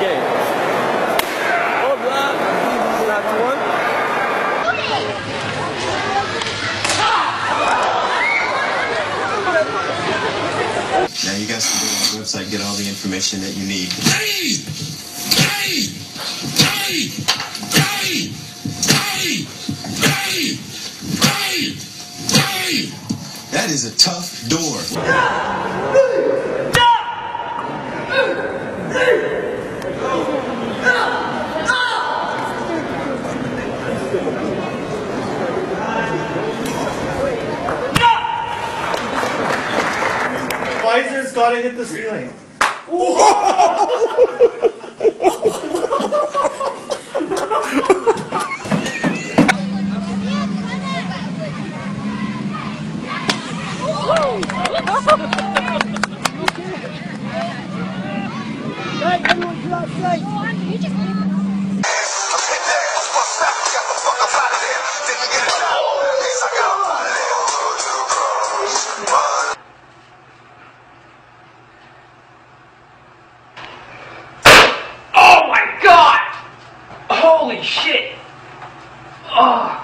Okay. Hold up. Last one. Now you guys can go on the website and get all the information that you need. That is a tough door. Visor's gotta hit the ceiling. Holy shit! Oh.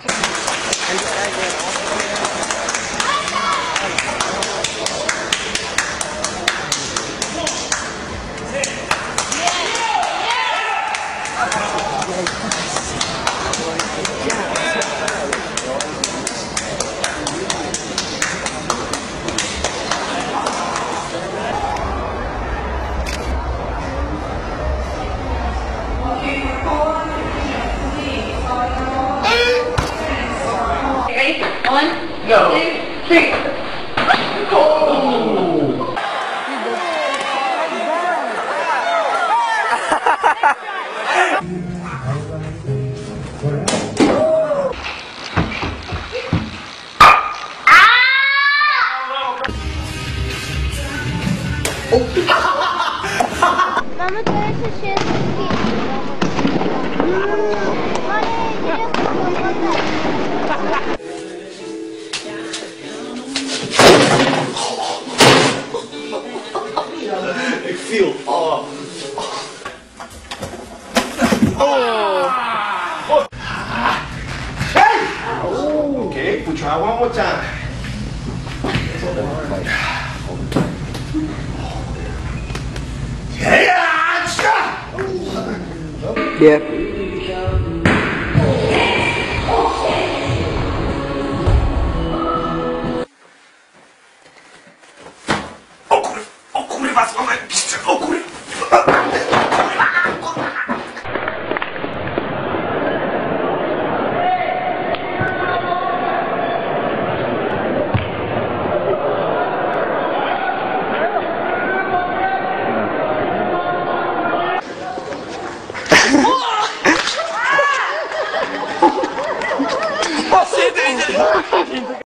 Ready? 1, 2, 3. Vamos ter esse cheiro aqui. I feel off. Oh! Hey! Okay, we'll try one more time. Yep. Oh, kurwa, złamałem